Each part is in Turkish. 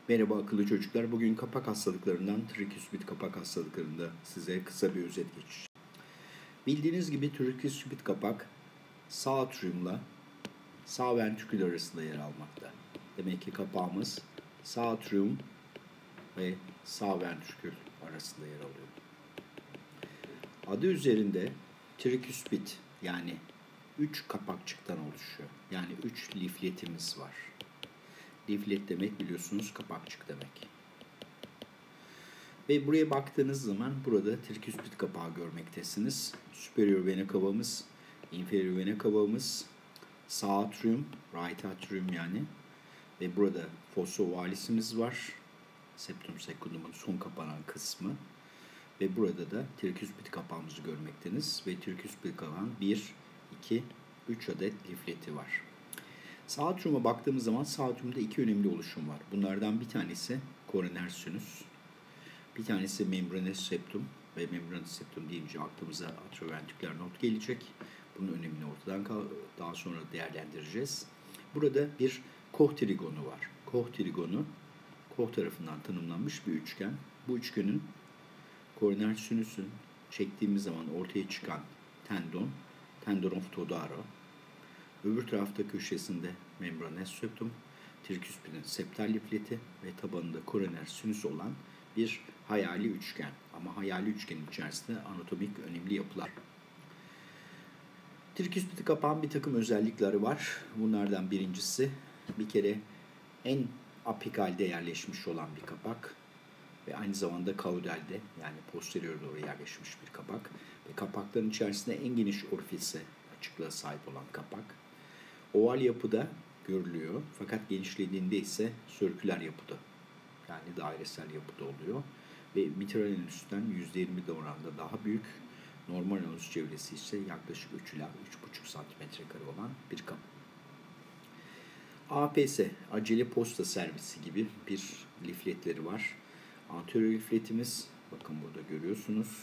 Merhaba akıllı çocuklar. Bugün kapak hastalıklarından triküspit kapak hastalıklarında size kısa bir özet geçeceğim. Bildiğiniz gibi triküspit kapak sağ atriumla sağ ventrikül arasında yer almakta. Demek ki kapağımız sağ atrium ve sağ ventrikül arasında yer alıyor. Adı üzerinde triküspit yani 3 kapakçıktan oluşuyor. Yani 3 lifletimiz var. Liflet demek biliyorsunuz kapakçık demek. Ve buraya baktığınız zaman burada triküspit kapağı görmektesiniz. Superior vena cavamız, inferior vena cavamız, sağ atrium, right atrium yani. Ve burada fossa ovalisimiz var. Septum secundum'un son kapanan kısmı. Ve burada da triküspit kapağımızı görmekteniz. Ve triküspit kapağın 1, 2, 3 adet lifleti var. Sağ atriuma baktığımız zaman sağ atriumda iki önemli oluşum var. Bunlardan bir tanesi koroner sinüs, bir tanesi membraneus septum ve membraneus septum deyince aklımıza atrioventriküler nod gelecek. Bunun önemini ortadan daha sonra değerlendireceğiz. Burada bir Koch trigonu var. Koch trigonu Koch tarafından tanımlanmış bir üçgen. Bu üçgenin koroner sinüsün çektiğimiz zaman ortaya çıkan tendon of Todaro. Öbür tarafta köşesinde membraneus septum, triküspitin septal lifleti ve tabanında koroner sinüs olan bir hayali üçgen. Ama hayali üçgenin içerisinde anatomik önemli yapılar. Triküspit kapağın bir takım özellikleri var. Bunlardan birincisi bir kere en apikalde yerleşmiş olan bir kapak ve aynı zamanda kaudalde yani posterior doğru yerleşmiş bir kapak ve kapakların içerisinde en geniş orifise açıklığa sahip olan kapak. Oval yapıda görülüyor fakat genişlediğinde ise sirküler yapıda yani dairesel yapıda oluyor ve mitral anüsten %20 oranda daha büyük, normal anüs çevresi ise yaklaşık 3 ila 3,5 cm olan bir kapak. APS, acele posta servisi gibi bir lifletleri var. Anterior lifletimiz, bakın burada görüyorsunuz.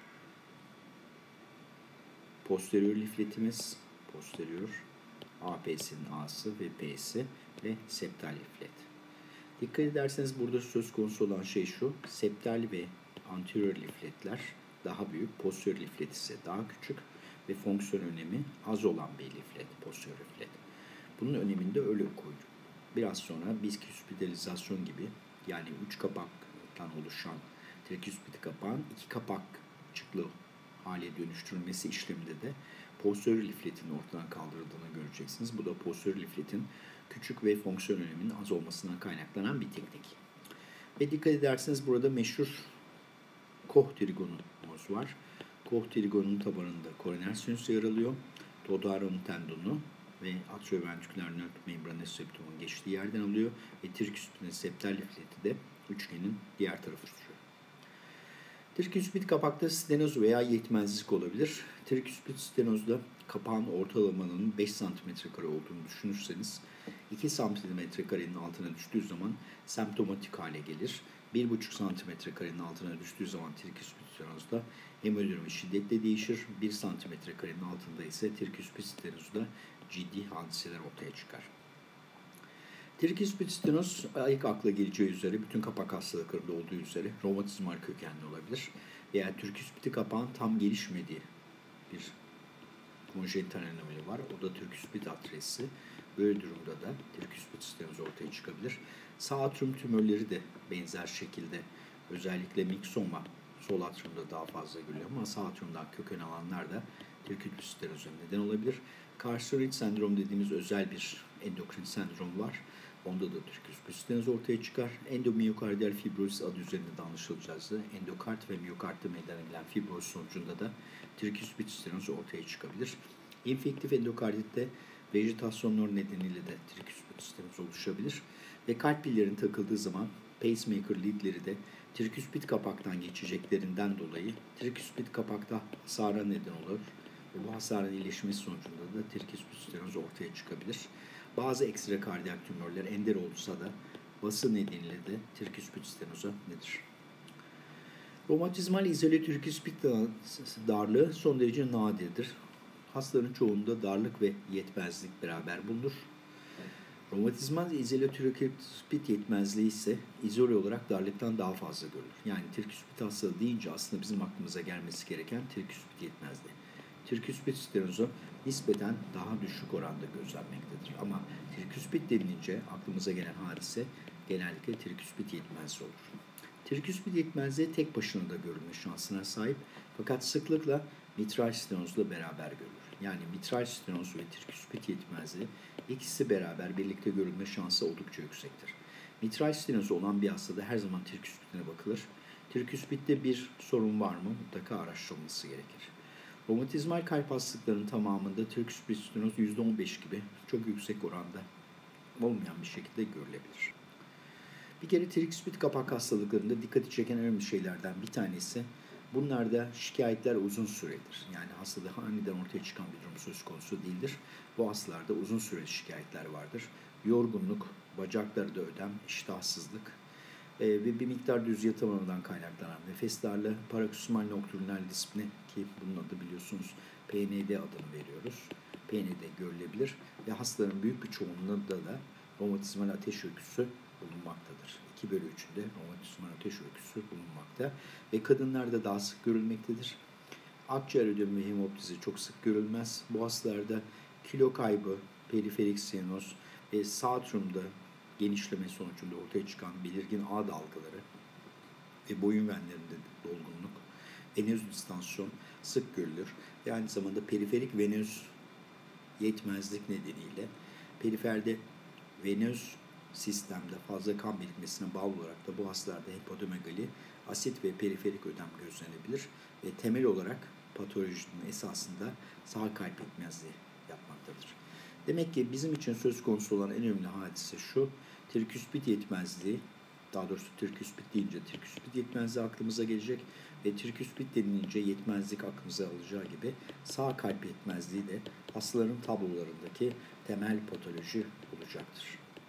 Posterior lifletimiz, posterior, APS'nin A'sı ve P'si ve septal liflet. Dikkat ederseniz burada söz konusu olan şey şu, septal ve anterior lifletler daha büyük, posterior liflet ise daha küçük ve fonksiyon önemi az olan bir liflet, posterior liflet. Bunun önemini de öyle koydum. Biraz sonra bisküspitalizasyon gibi yani 3 kapaktan oluşan triküspit kapağın 2 kapakçıklı hale dönüştürülmesi işleminde de posterior lifletin ortadan kaldırıldığını göreceksiniz. Bu da posterior lifletin küçük ve fonksiyon öneminin az olmasından kaynaklanan bir teknik. Ve dikkat ederseniz burada meşhur Koch trigonumuz var. Koch trigonunun tabanında koroner sinüs yer alıyor. Todaro'nun tendonu ve atrioventriküler nöd membraneus septumun geçtiği yerden alıyor ve triküspitin septal lifleti de üçgenin diğer tarafı tutuyor. Triküspit kapakta stenoz veya yetmezlik olabilir. Triküspit stenozda kapağın ortalamanın 5 cm kare olduğunu düşünürseniz 2 cm karenin altına düştüğü zaman semptomatik hale gelir. 1,5 cm karenin altına düştüğü zaman triküspit stenozda hemodinami şiddetle değişir. 1 cm karenin altında ise triküspit stenozda ciddi hadiseler ortaya çıkar. Triküspit stenoz ilk akla geleceği üzere bütün kapak hastalıklarında olduğu üzere romatizmal kökenli olabilir. Veya triküspit kapağın tam gelişmediği bir konjenital anomali var. O da triküspit atresi. Böyle durumda da triküspit stenoz ortaya çıkabilir. Sağ atrium tümörleri de benzer şekilde özellikle miksoma sol atriumda daha fazla görülüyor ama sağ atriumdan köken alanlar da triküspit stenoza neden olabilir. Carcinoid sendrom dediğimiz özel bir endokrin sendrom var. Onda da triküspit stenoz ortaya çıkar. Endomiyokardiyal fibrozis adı üzerinde de anlaşılacağızdı. Endokard ve miyokardda meydana gelen fibrozis sonucunda da triküspit stenoz ortaya çıkabilir. İnfektif endokarditte vejetasyonlar nedeniyle de triküspit stenoz oluşabilir. Ve kalp pillerinin takıldığı zaman pacemaker leadleri de triküspit kapaktan geçeceklerinden dolayı triküspit kapakta hasara neden olur. Ve bu hasarın iyileşmesi sonucunda da triküspit stenoz ortaya çıkabilir. Bazı ekstra kardiyak tümörler ender olsa da bası nedeniyle de triküspit stenoza nedir? Romatizmal izole triküspit darlığı son derece nadirdir. Hastaların çoğunda darlık ve yetmezlik beraber bulunur. Romatizmal izotrokispit yetmezliği ise izole olarak darlıktan daha fazla görülür. Yani triküspit hastalığı deyince aslında bizim aklımıza gelmesi gereken triküspit yetmezliği. Triküspit stenozu nispeten daha düşük oranda gözlenmektedir. Ama triküspit denilince aklımıza gelen hadise genellikle triküspit yetmezliği olur. Triküspit yetmezliği tek başına da görülme şansına sahip fakat sıklıkla mitral stenozla beraber görülür. Yani mitral stenoz ve triküspit yetmezliği ikisi beraber birlikte görülme şansı oldukça yüksektir. Mitral stenozu olan bir hastada her zaman triküspitine bakılır. Triküspitte bir sorun var mı mutlaka araştırılması gerekir. Romatizmal kalp hastalıklarının tamamında triküspit stenoz %15 gibi çok yüksek oranda olmayan bir şekilde görülebilir. Bir kere triküspit kapak hastalıklarında dikkati çeken önemli şeylerden bir tanesi bunlarda şikayetler uzun süredir. Yani hastada aniden ortaya çıkan bir durum söz konusu değildir. Bu hastalarda uzun süreli şikayetler vardır. Yorgunluk, bacaklarda ödem, iştahsızlık ve bir miktar düz yatamamadan kaynaklanan nefes darlığı, paroksismal nokturnal dispne ki bunun adı biliyorsunuz PND adını veriyoruz. PND görülebilir ve hastaların büyük bir çoğunluğunda da romatizmal ateş öyküsü bulunmaktadır. 2/3'ünde romatizmal ateş öyküsü bulunmakta ve kadınlarda daha sık görülmektedir. Akciğer ödemi ve hemoptizi çok sık görülmez. Bu hastalarda kilo kaybı, periferik stenoz ve satrumda genişleme sonucunda ortaya çıkan belirgin ağ dalgaları ve boyun venlerinde dolgunluk, venöz distansiyon sık görülür. Ve aynı zamanda periferik venöz yetmezlik nedeniyle periferde venöz sistemde fazla kan birikmesine bağlı olarak da bu hastalarda hepatomegali, asit ve periferik ödem gözlenebilir ve temel olarak patolojinin esasında sağ kalp yetmezliği yapmaktadır. Demek ki bizim için söz konusu olan en önemli hadise şu, triküspit yetmezliği, daha doğrusu triküspit deyince triküspit yetmezliği aklımıza gelecek ve triküspit denilince yetmezlik aklımıza alacağı gibi sağ kalp yetmezliği de hastaların tablolarındaki temel patoloji olacaktır.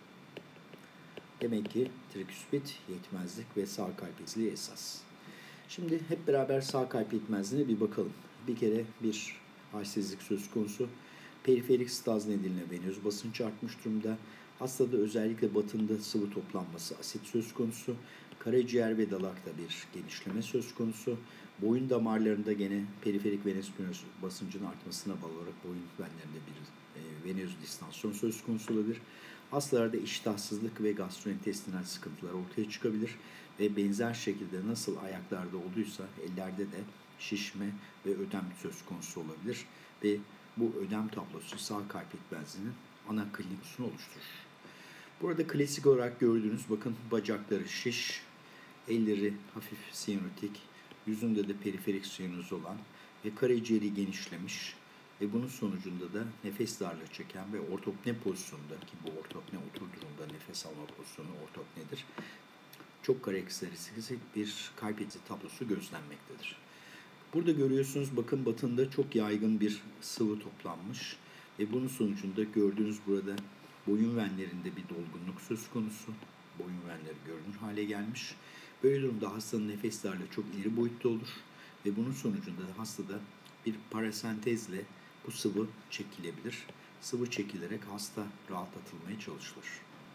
Demek ki triküspit, yetmezlik ve sağ kalp yetmezliği esas. Şimdi hep beraber sağ kalp yetmezliğine bir bakalım. Bir kere bir halsizlik söz konusu. Periferik staz nedeniyle venöz basınç artmış durumda. Hastada özellikle batında sıvı toplanması, asit söz konusu. Karaciğer ve dalakta bir genişleme söz konusu. Boyun damarlarında gene periferik venöz basıncının artmasına bağlı olarak boyun venlerinde bir venöz distansiyon söz konusu olabilir. Hastalarda iştahsızlık ve gastrointestinal sıkıntılar ortaya çıkabilir ve benzer şekilde nasıl ayaklarda olduysa ellerde de şişme ve ödem söz konusu olabilir ve bu ödem tablosu sağ kalp yetmezliğinin ana klinikisini oluşturur. Burada klasik olarak gördüğünüz bakın bacakları şiş, elleri hafif siyanotik, yüzünde de periferik siyanoz olan ve karaciğeri genişlemiş ve bunun sonucunda da nefes darlığı çeken ve ortopne pozisyonunda ki bu ortopne oturduğunda nefes alma pozisyonu ortopnedir. Çok karakteristik bir kalp eti tablosu gözlenmektedir. Burada görüyorsunuz bakın batında çok yaygın bir sıvı toplanmış ve bunun sonucunda gördüğünüz burada boyun venlerinde bir dolgunluk söz konusu. Boyun venleri görünür hale gelmiş. Böyle durumda hastanın nefes darlığı çok ileri boyutta olur ve bunun sonucunda da hastada bir parasentezle bu sıvı çekilebilir. Sıvı çekilerek hasta rahatlatılmaya çalışılır.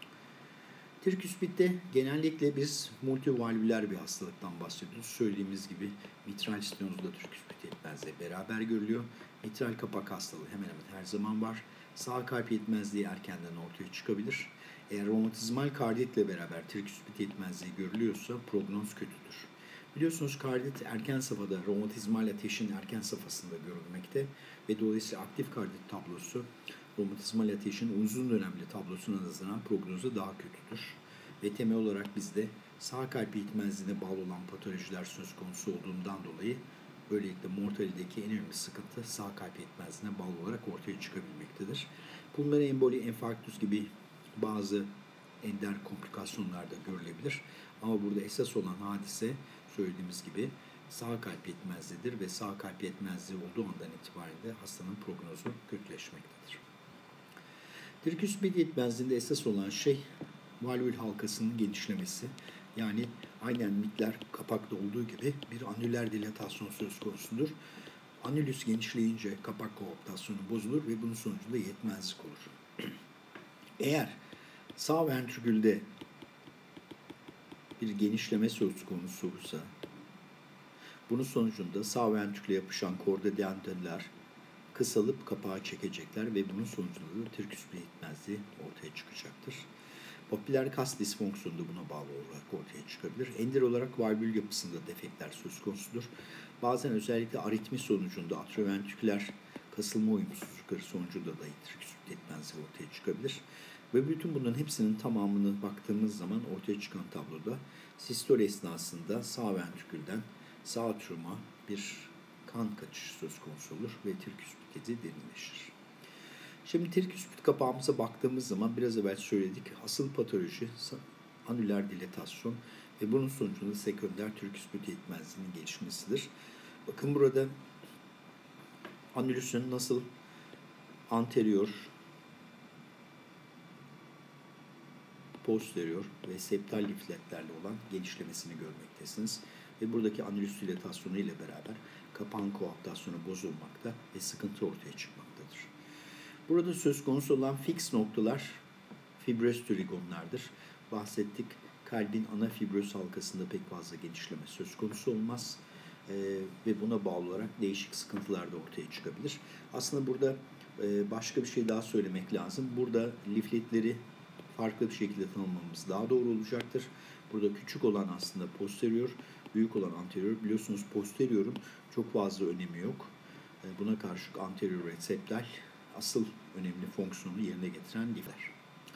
Triküspitte genellikle biz multivalvüler bir hastalıktan bahsediyoruz. Söylediğimiz gibi mitral stenozla triküspit yetmezliği beraber görülüyor. Mitral kapak hastalığı hemen hemen her zaman var. Sağ kalp yetmezliği erkenden ortaya çıkabilir. Eğer romatizmal karditle beraber triküspit yetmezliği görülüyorsa prognoz kötüdür. Biliyorsunuz kardit erken safhada romatizmal ateşin erken safhasında görülmekte ve dolayısıyla aktif kardit tablosu romatizmal ateşin uzun dönemli tablosuna nazaran prognozu daha kötüdür. Ve temel olarak bizde sağ kalp yetmezliğine bağlı olan patolojiler söz konusu olduğundan dolayı böylelikle mortalitedeki en önemli sıkıntı sağ kalp yetmezliğine bağlı olarak ortaya çıkabilmektedir. Pulmoner emboli, enfarktüs gibi bazı ender komplikasyonlar da görülebilir. Ama burada esas olan hadise söylediğimiz gibi sağ kalp yetmezliğidir ve sağ kalp yetmezliği olduğu andan itibaren de hastanın prognozu kötüleşmektedir. Triküspit yetmezliğinde esas olan şey valvül halkasının genişlemesi. Yani aynen mitler kapakta olduğu gibi bir anüler dilatasyon söz konusudur. Anülüs genişleyince kapak kooptasyonu bozulur ve bunun sonucunda yetmezlik olur. Eğer Sağ ventrikülde bir genişleme söz konusu olursa, bunun sonucunda sağ ventriküle yapışan korda dendriler kısalıp kapağı çekecekler ve bunun sonucunda da triküspit yetmezliği ortaya çıkacaktır. Papiller kas disfonksiyonu da buna bağlı olarak ortaya çıkabilir. Ender olarak valvül yapısında defektler söz konusudur. Bazen özellikle aritmi sonucunda atrioventriküler kasılma uyumsuzlukları sonucunda da triküspit yetmezliği ortaya çıkabilir. Ve bütün bunların hepsinin tamamını baktığımız zaman ortaya çıkan tabloda sistol esnasında sağ ventrikülden sağ atriuma bir kan kaçışı söz konusu olur ve triküspit yedi derinleşir. Şimdi triküspit kapağımıza baktığımız zaman biraz evvel söyledik. Asıl patoloji anüler dilatasyon ve bunun sonucunda sekonder triküspit yetmezliğinin gelişmesidir. Bakın burada anülüsün nasıl anterior, posterior ve septal lifletlerle olan genişlemesini görmektesiniz. Ve buradaki anülüs dilatasyonu ile beraber kapağın koaptasyonu bozulmakta ve sıkıntı ortaya çıkmaktadır. Burada söz konusu olan fix noktalar fibroz trigonlardır. Bahsettik, kalbin ana fibroz halkasında pek fazla genişleme söz konusu olmaz. Ve buna bağlı olarak değişik sıkıntılar da ortaya çıkabilir. Aslında burada başka bir şey daha söylemek lazım. Burada lifletleri farklı bir şekilde tanımlamamız daha doğru olacaktır. Burada küçük olan aslında posterior, büyük olan anterior. Biliyorsunuz posteriorun çok fazla önemi yok. Buna karşılık anterior ve septal asıl önemli fonksiyonu yerine getiren lifler.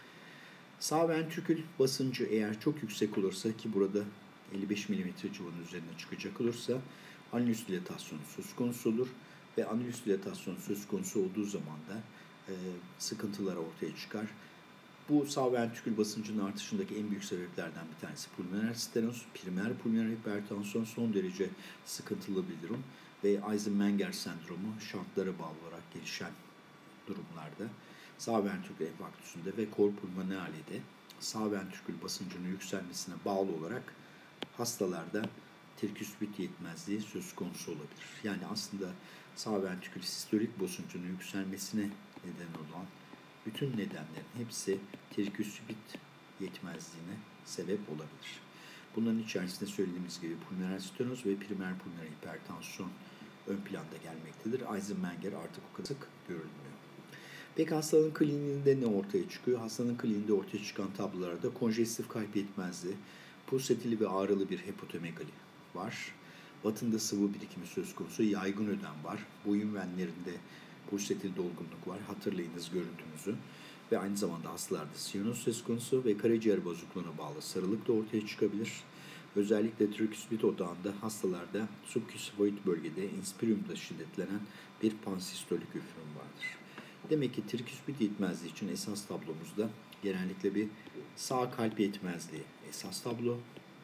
Sağ ventrikül basıncı eğer çok yüksek olursa, ki burada 55 mm civarının üzerine çıkacak olursa anülüs dilatasyonu söz konusu olur ve anülüs dilatasyonu söz konusu olduğu zaman da sıkıntılar ortaya çıkar. Bu sağ ventrikül basıncının artışındaki en büyük sebeplerden bir tanesi pulmoner stenoz, primer pulmoner hipertansiyon son derece sıkıntılı bir durum ve Eisenmenger sendromu şantlara bağlı olarak gelişen durumlarda sağ ventrikül enfarktüsünde ve kor pulmonalide sağ ventrikül basıncının yükselmesine bağlı olarak hastalarda triküspit yetmezliği söz konusu olabilir. Yani aslında sağ ventrikül sistolik basıncının yükselmesine neden olan bütün nedenlerin hepsi triküspit yetmezliğine sebep olabilir. Bunların içerisinde söylediğimiz gibi pulmoner stenoz ve primer pulmoner hipertansiyon ön planda gelmektedir. Eisenmenger artık o kadar sık görülmüyor. Peki hastanın kliniğinde ne ortaya çıkıyor? Hastanın kliniğinde ortaya çıkan tablolarda konjestif kalp yetmezliği, pulsatili ve ağrılı bir hipotomegali var. Batında sıvı birikimi söz konusu, yaygın ödem var. Boyun venlerinde pulsatil dolgunluk var. Hatırlayınız görüntümüzü. Ve aynı zamanda hastalarda siyanoz söz konusu ve karaciğer bozukluğuna bağlı sarılık da ortaya çıkabilir. Özellikle triküspit odağında hastalarda subküsfoid bölgede inspiriumda şiddetlenen bir pansistolik üfürüm vardır. Demek ki triküspit yetmezliği için esas tablomuzda genellikle bir sağ kalp yetmezliği esas tablo,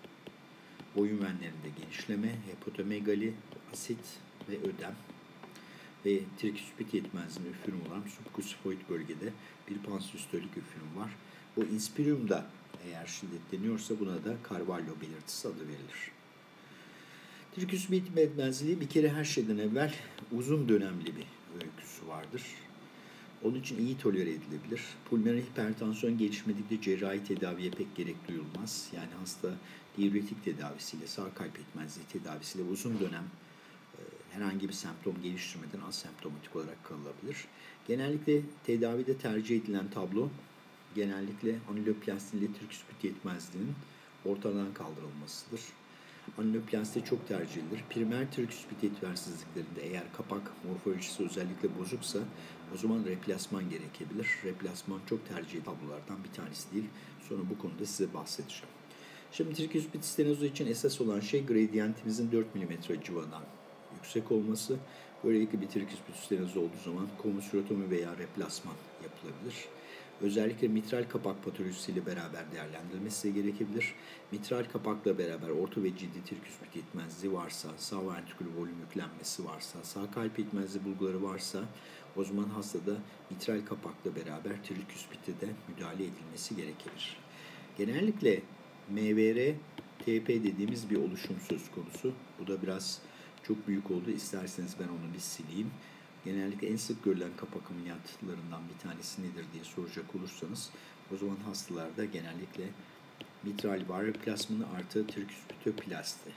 boyun venlerinde genişleme, hipotomegali, asit ve ödem ve triküspit yetmezliğinin üfürüm olan subküsfoid bölgede bir pansistolik üfürüm var. Bu inspiriumda eğer şiddetleniyorsa buna da Carvalho belirtisi adı verilir. Triküspit yetmezliği bir kere her şeyden evvel uzun dönemli bir öyküsü vardır. Onun için iyi tolere edilebilir. Pulmoner hipertansiyon gelişmedikçe cerrahi tedaviye pek gerek duyulmaz. Yani hasta diüretik tedavisiyle, sağ kalp yetmezliği tedavisiyle uzun dönem herhangi bir semptom geliştirmeden asemptomatik olarak kalabilir. Genellikle tedavide tercih edilen tablo genellikle anüloplasti ile triküspit yetmezliğinin ortadan kaldırılmasıdır. Anüloplasti çok tercih edilir. Primer triküspit yetersizliklerinde eğer kapak morfolojisi özellikle bozuksa o zaman replasman gerekebilir. Replasman çok tercih edilen tablolardan bir tanesi değil. Sonra bu konuda size bahsedeceğim. Şimdi triküspit stenozu için esas olan şey gradiyentimizin 4 mm civarından yüksek olması. Böylelikle bir triküspit stenozu olduğu zaman komüsürotomi veya replasman yapılabilir. Özellikle mitral kapak patolojisiyle beraber değerlendirilmesi gerekebilir. Mitral kapakla beraber orta ve ciddi triküspit yetmezliği varsa, sağ ventrikül volüm yüklenmesi varsa, sağ kalp yetmezliği bulguları varsa o zaman hastada mitral kapakla beraber triküspite de müdahale edilmesi gerekir. Genellikle MVR, TP dediğimiz bir oluşum söz konusu. Bu da biraz çok büyük oldu. İsterseniz ben onu bir sileyim. Genellikle en sık görülen kapak ameliyatlarından bir tanesi nedir diye soracak olursanız O zaman hastalarda genellikle mitral valv replasmanı artı triküspitoplasti.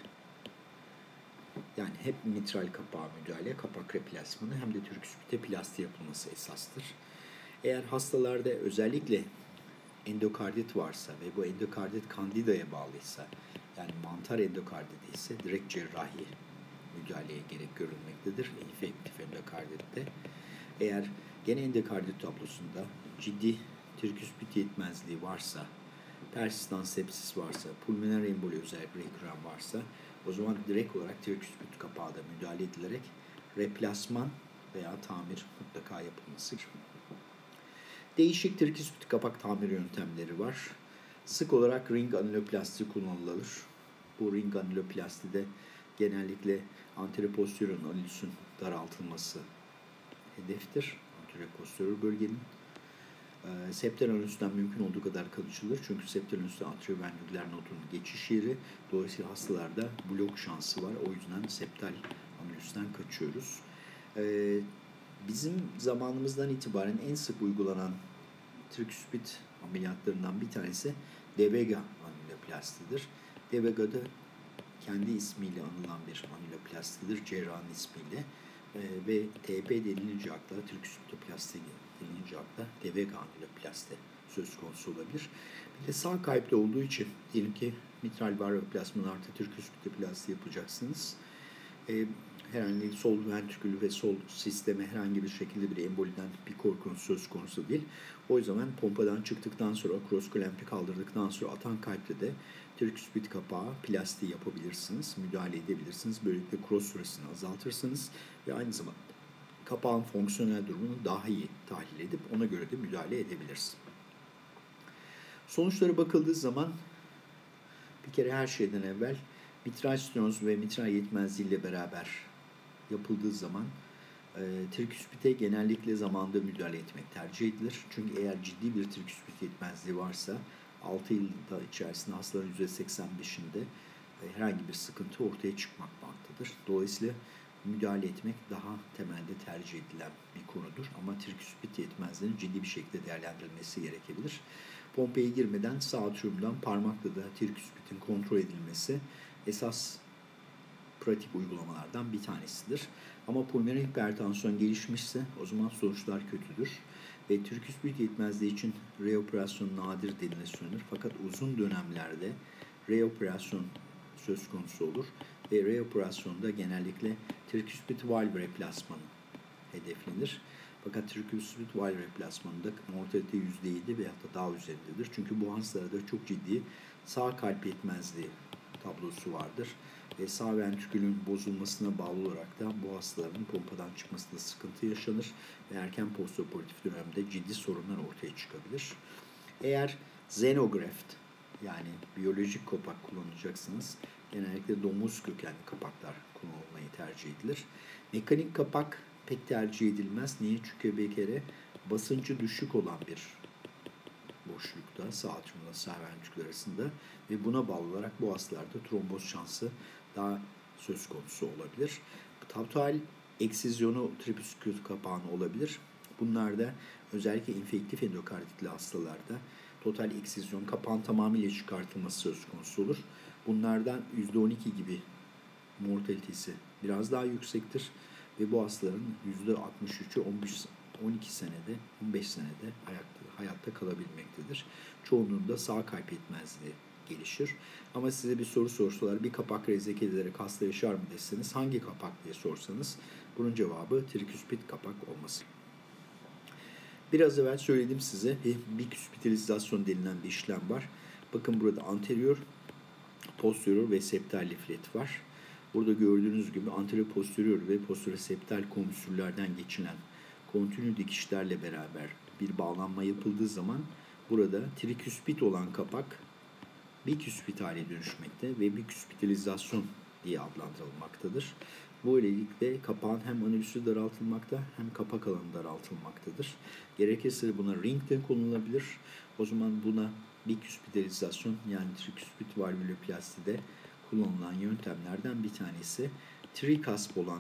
Yani hem mitral kapağı müdahale, kapak replasmanı hem de triküspitoplasti yapılması esastır. Eğer hastalarda özellikle endokardit varsa ve bu endokardit kandidaya bağlıysa, yani mantar endokardit ise direkt cerrahi müdahaleye gerek görülmektedir. İnfektif endokarditte. Eğer gene endokardit tablosunda ciddi triküspit yetmezliği varsa, persistan sepsis varsa, pulmoner emboli özellikle rekürren varsa, o zaman direkt olarak triküspit kapağı da müdahale edilerek replasman veya tamir mutlaka yapılması. Değişik triküspit kapak tamir yöntemleri var. Sık olarak ring anüloplasti kullanılır. Bu ring anüloplastide genellikle anteroposterior anülüsün daraltılması hedeftir. Anteroposterior bölgenin. Septal anülüsten mümkün olduğu kadar kaçılır. Çünkü septal anülüsten atrioventriküler nodunun geçiş yeri. Dolayısıyla hastalarda blok şansı var. O yüzden septal anülüsten kaçıyoruz. Bizim zamanımızdan itibaren en sık uygulanan triküspit ameliyatlarından bir tanesi Devega anüloplastidir. Devega'da kendi ismiyle anılan bir anüloplastidir, cerrahın ismiyle. Ve TP denilince akla, triküspitoplasti denilince akla Devega anüloplasti söz konusu olabilir. Bir de sağ kalpte olduğu için diyelim ki mitral valv replasmanı artı triküspitoplasti yapacaksınız. Herhangi sol ventrikülü ve sol sisteme herhangi bir şekilde bir emboliden bir korkunuz söz konusu değil. O zaman pompadan çıktıktan sonra, krosklempi kaldırdıktan sonra atan kalpte de triküspit kapağı plasti yapabilirsiniz, müdahale edebilirsiniz. Böylelikle cross süresini azaltırsınız ve aynı zamanda kapağın fonksiyonel durumunu daha iyi tahlil edip ona göre de müdahale edebilirsiniz. Sonuçlara bakıldığı zaman bir kere her şeyden evvel mitral stenoz ve mitral yetmezliği ile beraber yapıldığı zaman triküspite genellikle zamanında müdahale etmek tercih edilir. Çünkü eğer ciddi bir triküspit yetmezliği varsa 6 yıl içerisinde hastaların %85'inde herhangi bir sıkıntı ortaya çıkmaktadır. Dolayısıyla müdahale etmek daha temelde tercih edilen bir konudur. Ama triküspit yetmezliğinin ciddi bir şekilde değerlendirilmesi gerekebilir. Pompaya girmeden sağ atriumdan parmakla da triküspitin kontrol edilmesi esas pratik uygulamalardan bir tanesidir. Ama pulmoner hipertansiyon gelişmişse o zaman sonuçlar kötüdür. Ve triküspit yetmezliği için reoperasyon nadir denilebilir. Fakat uzun dönemlerde reoperasyon söz konusu olur. Ve reoperasyonda genellikle triküspit valv replasmanı hedeflenir. Fakat triküspit valv replasmanında mortalite %7 veya da daha üzerindedir. Çünkü bu hastalarda çok ciddi sağ kalp yetmezliği tablosu vardır. Ve sağ ventrikülün bozulmasına bağlı olarak da bu hastaların pompadan çıkmasında sıkıntı yaşanır ve erken postoperatif dönemde ciddi sorunlar ortaya çıkabilir. Eğer xenograft yani biyolojik kapak kullanacaksınız, genellikle domuz kökenli kapaklar kullanılmayı tercih edilir. Mekanik kapak pek tercih edilmez. Niye? Çünkü bir kere basıncı düşük olan bir boşlukta, sağ atriumla sağ ventrikül arasında ve buna bağlı olarak bu hastalarda tromboz şansı daha söz konusu olabilir. Total eksizyonu triküspit kapağının olabilir. Bunlarda özellikle infektif endokarditli hastalarda total eksizyon kapağın tamamıyla çıkartılması söz konusu olur. Bunlardan %12 gibi mortalitesi biraz daha yüksektir ve bu hastaların %63'ü 12 senede, 15 senede hayatta kalabilmektedir. Çoğunluğunda sağ kalp yetmezliği gelişir. Ama size bir soru sorsalar, bir kapak rezeke edilerek hasta yaşar mı deseniz, hangi kapak diye sorsanız, bunun cevabı triküspit kapak olması. Biraz evvel söyledim size, biküspitalizasyon denilen bir işlem var. Bakın burada anterior, posterior ve septal liflet var. Burada gördüğünüz gibi anterior posterior ve posterior septal konvülsürlerden geçilen kontinü dikişlerle beraber bir bağlanma yapıldığı zaman burada triküspit olan kapak biküspit hale dönüşmekte ve biküspitalizasyon diye adlandırılmaktadır. Böylelikle kapağın hem anülüsü daraltılmakta hem kapak alanı daraltılmaktadır. Gerekirse buna ring de konulabilir. O zaman buna biküspitalizasyon yani triküspit valvuloplastide kullanılan yöntemlerden bir tanesi. Trikasp olan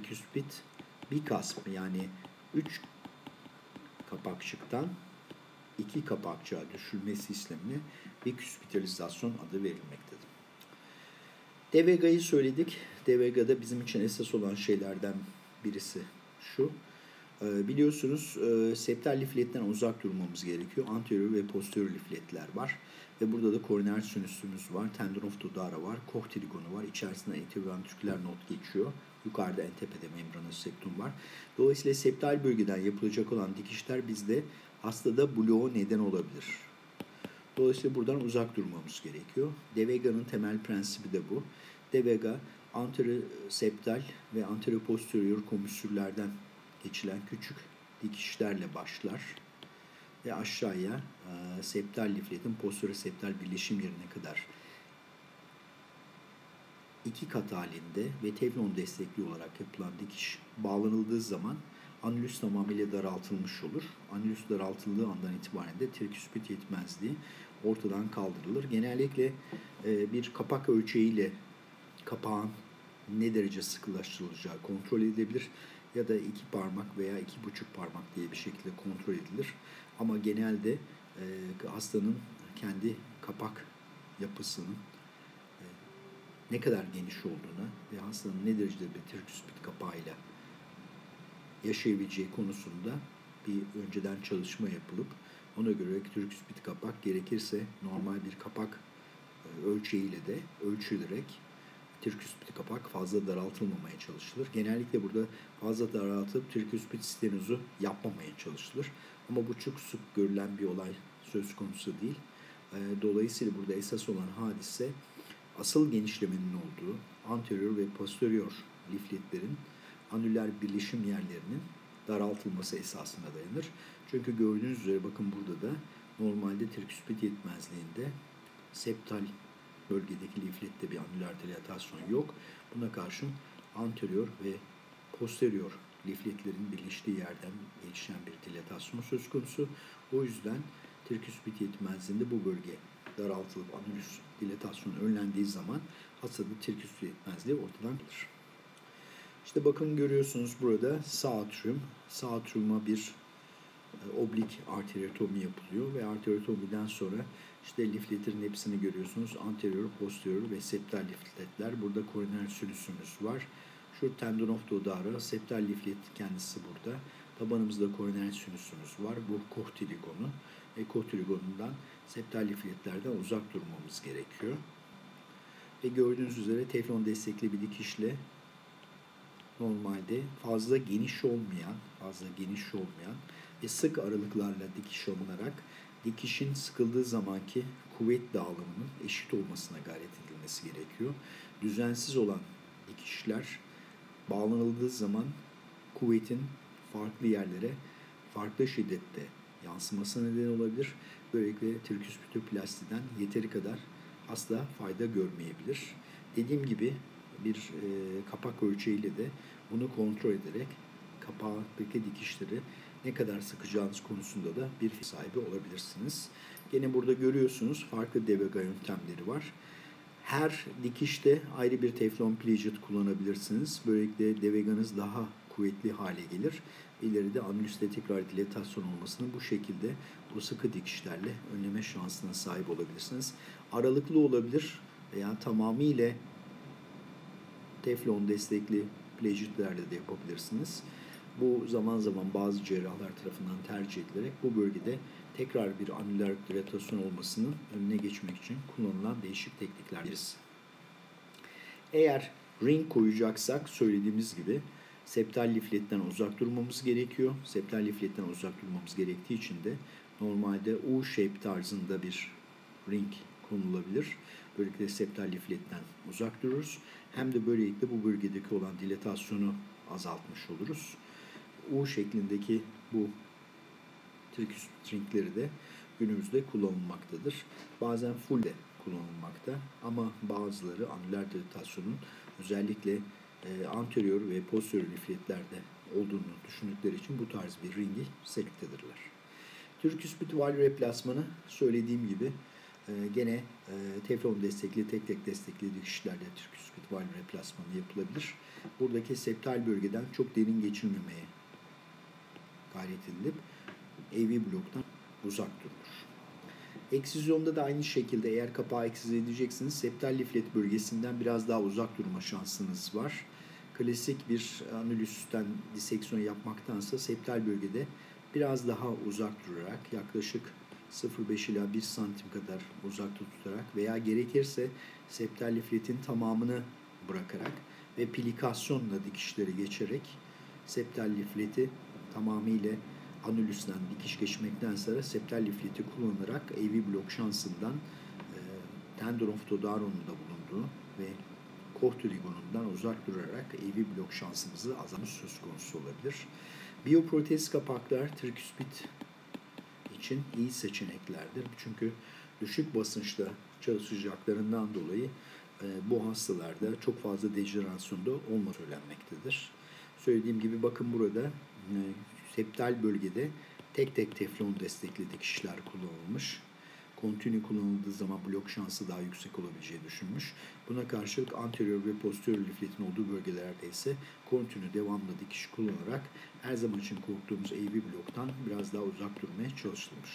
triküspit bikasp yani 3 kapakçıktan iki kapakçığa düşülmesi işlemine biküspitalizasyon adı verilmektedir. De Vega'yı söyledik. De Vega'da bizim için esas olan şeylerden birisi şu. Biliyorsunuz septal lifletten uzak durmamız gerekiyor. Anterior ve posterior lifletler var. Ve burada da koroner sinüsümüz var. Tendon of Dodara var. Koch trigonu var. İçerisinde anteroventriküler not geçiyor. Yukarıda en tepede membranous septum var. Dolayısıyla septal bölgeden yapılacak olan dikişler bizde hastada bloğa neden olabilir. Dolayısıyla buradan uzak durmamız gerekiyor. De Vega'nın temel prensibi de bu. De Vega anteroseptal ve anteroposterior komüsürlerden geçilen küçük dikişlerle başlar ve aşağıya septal lifletin posteroseptal birleşim yerine kadar iki kat halinde ve teflon destekli olarak yapılan dikiş bağlanıldığı zaman anülüs tamamıyla daraltılmış olur. Anülüs daraltıldığı andan itibaren de triküspit yetmezliği ortadan kaldırılır. Genellikle bir kapak ölçeğiyle kapağın ne derece sıkılaştırılacağı kontrol edilebilir ya da 2 parmak veya 2,5 parmak diye bir şekilde kontrol edilir. Ama genelde hastanın kendi kapak yapısının ne kadar geniş olduğuna ve hastanın ne derecede bir triküspit kapağıyla yaşayabileceği konusunda bir önceden çalışma yapılıp ona göre triküspit kapak gerekirse normal bir kapak ölçeğiyle de ölçülerek triküspit kapak fazla daraltılmamaya çalışılır. Genellikle burada fazla daraltıp triküspit stenozu yapmamaya çalışılır. Ama bu çok sık görülen bir olay söz konusu değil. Dolayısıyla burada esas olan hadise asıl genişlemenin olduğu anterior ve posterior lifletlerin anüler birleşim yerlerinin daraltılması esasına dayanır. Çünkü gördüğünüz üzere bakın burada da normalde triküspit yetmezliğinde septal bölgedeki liflette bir anüler dilatasyon yok. Buna karşın anterior ve posterior lifletlerin birleştiği yerden gelişen bir dilatasyon söz konusu. O yüzden triküspit yetmezliğinde bu bölge daraltılıp anülüs dilatasyonu önlendiği zaman hastada triküspit yetmezliği ortadan kalır. İşte bakın görüyorsunuz burada sağ atrium. Sağ atriuma bir oblik arteriotomi yapılıyor ve arteriotomiden sonra işte lifletlerin hepsini görüyorsunuz. Anterior, posterior ve septal lifletler. Burada koroner sinüsümüz var. Şu tendon of Dodara, septal liflet kendisi burada. Tabanımızda koroner sinüsümüz var. Bu Koch trigonu. Ve Koch trigonundan septal lifletlerden uzak durmamız gerekiyor. Ve gördüğünüz üzere teflon destekli bir dikişle normalde fazla geniş olmayan ve sık aralıklarla dikiş alınarak dikişin sıkıldığı zamanki kuvvet dağılımının eşit olmasına gayret edilmesi gerekiyor. Düzensiz olan dikişler bağlanıldığı zaman kuvvetin farklı yerlere farklı şiddette yansımasına neden olabilir. Böylelikle triküspitoplastiden yeteri kadar hasta fayda görmeyebilir. Dediğim gibi bir kapak ölçeğiyle de bunu kontrol ederek kapaktaki dikişleri ne kadar sıkacağınız konusunda da bir fikir sahibi olabilirsiniz. Gene burada görüyorsunuz farklı De Vega yöntemleri var. Her dikişte ayrı bir teflon plate kullanabilirsiniz. Böylelikle De Vega'nız daha kuvvetli hale gelir. İleride anülüste tekrar dilatasyon olmasını bu şekilde bu sıkı dikişlerle önleme şansına sahip olabilirsiniz. Aralıklı olabilir veya tamamıyla teflon destekli plajitlerle de yapabilirsiniz. Bu zaman zaman bazı cerrahlar tarafından tercih edilerek bu bölgede tekrar bir anüler dilatasyon olmasının önüne geçmek için kullanılan değişik teknikler birisi. Eğer ring koyacaksak söylediğimiz gibi septal lifletten uzak durmamız gerekiyor. Septal lifletten uzak durmamız gerektiği için de normalde U-shape tarzında bir ring konulabilir. Böylelikle septal lifletten uzak dururuz. Hem de böylelikle bu bölgedeki olan dilatasyonu azaltmış oluruz. U şeklindeki bu triküspit ringleri de günümüzde kullanılmaktadır. Bazen full de kullanılmakta ama bazıları anüler dilatasyonun özellikle anterior ve posterior lifletlerde olduğunu düşündükleri için bu tarz bir ringi seçmektedirler. Triküspit valv replasmanı söylediğim gibi gene teflon destekli, tek destekli dikişlerle triküspit valv replasmanı yapılabilir. Buradaki septal bölgeden çok derin geçilmemeye gayret edilip AV bloktan uzak durulur. Eksizyonda da aynı şekilde eğer kapağı eksize edeceksiniz, septal liflet bölgesinden biraz daha uzak durma şansınız var. Klasik bir anülüsten diseksiyon yapmaktansa septal bölgede biraz daha uzak durarak, yaklaşık 0,5 ila 1 santim kadar uzakta tutarak veya gerekirse septal lifletin tamamını bırakarak ve plikasyonla dikişleri geçerek septal lifleti tamamıyla anülüsten dikiş geçmekten sonra septal lifleti kullanarak AV blok şansından tendon of Todaro'nun da bulunduğu ve kohturigonundan uzak durarak AV blok şansımızı azaltmamız söz konusu olabilir. Biyoprotez kapaklar triküspit için iyi seçeneklerdir. Çünkü düşük basınçta çalışacaklarından dolayı bu hastalarda çok fazla dejenerasyonda olma söylenmektedir. Söylediğim gibi bakın burada septal bölgede tek tek teflon destekli dikişler kullanılmış. Kontinu kullanıldığı zaman blok şansı daha yüksek olabileceği düşünmüş. Buna karşılık anterior ve posterior lifletin olduğu bölgelerde ise kontinu devamlı dikiş kullanarak her zaman için korktuğumuz AV bloktan biraz daha uzak durmaya çalışılmış.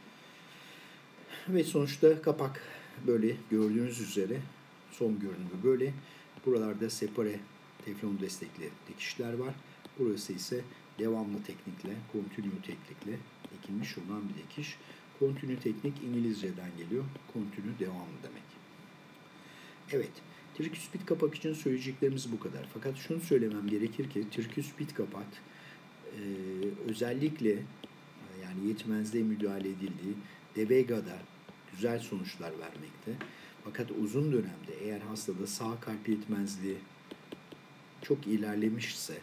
Ve sonuçta kapak böyle gördüğünüz üzere son görünümü böyle. Buralarda separe teflon destekli dikişler var. Burası ise devamlı teknikle, continue teknikle dikilmiş olan bir dikiş. Continue teknik İngilizceden geliyor. Continue devamlı demek. Evet, triküspit kapak için söyleyeceklerimiz bu kadar. Fakat şunu söylemem gerekir ki triküspit kapak özellikle yani yetmezliğe müdahale edildiği de Vega'da güzel sonuçlar vermekte. Fakat uzun dönemde eğer hastada sağ kalp yetmezliği çok ilerlemişse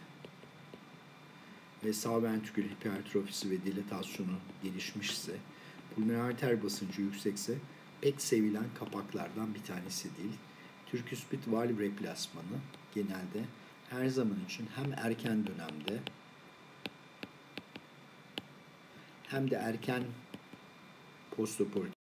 ve sağ ventrikül hipertrofisi ve dilatasyonu gelişmişse, pulmoner arter basıncı yüksekse pek sevilen kapaklardan bir tanesi değil. Triküspit valv replasmanı genelde her zaman için hem erken dönemde hem de erken postoperatif